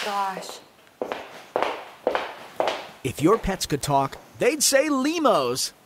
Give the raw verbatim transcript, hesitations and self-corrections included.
gosh. If your pets could talk, they'd say Lemos.